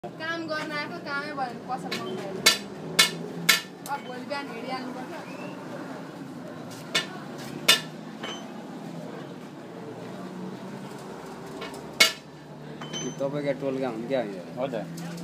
काम गर्न आएको कामै भयो भने पसल पाउँदैन। अब भोलि बिहान हिँडिहाल्नुपर्छ। तपाईँका टोलका हुन् क्या? हो त।